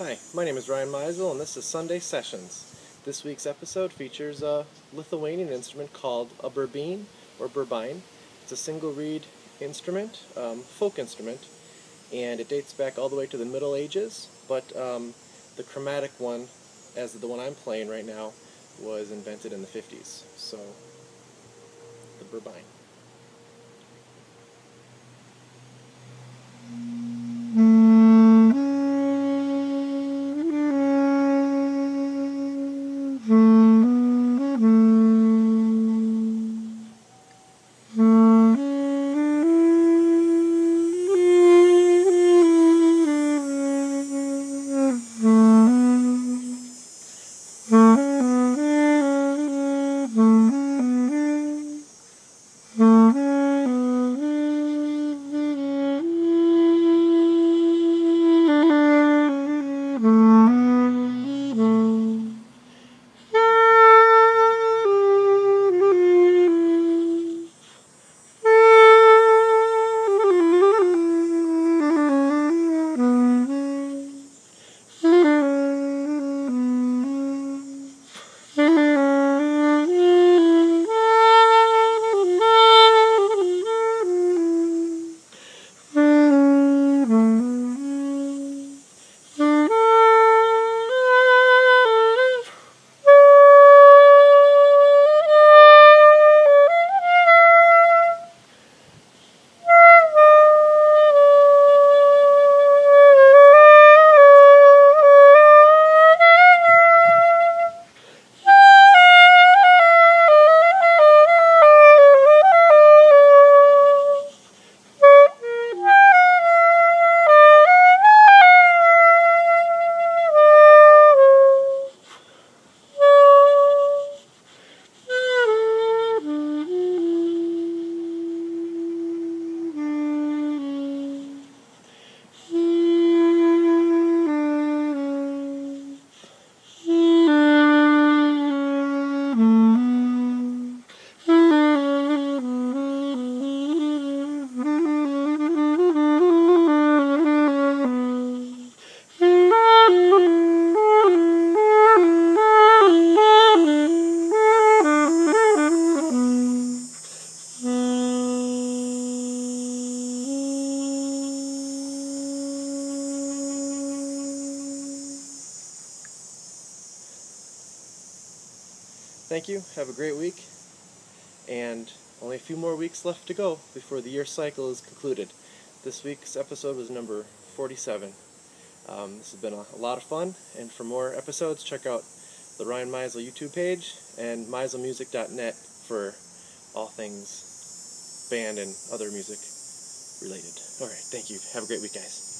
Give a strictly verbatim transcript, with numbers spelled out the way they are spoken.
Hi, my name is Ryan Meisel, and this is Sunday Sessions. This week's episode features a Lithuanian instrument called a Birbyne, or Birbyne. It's a single reed instrument, um, folk instrument, and it dates back all the way to the Middle Ages, but um, the chromatic one, as the one I'm playing right now, was invented in the fifties. So, the Birbyne. Thank you, have a great week, and only a few more weeks left to go before the year cycle is concluded. This week's episode was number forty-seven. Um, this has been a, a lot of fun, and for more episodes, check out the Ryan Meisel YouTube page and meisel music dot net for all things band and other music related. Alright, thank you. Have a great week, guys.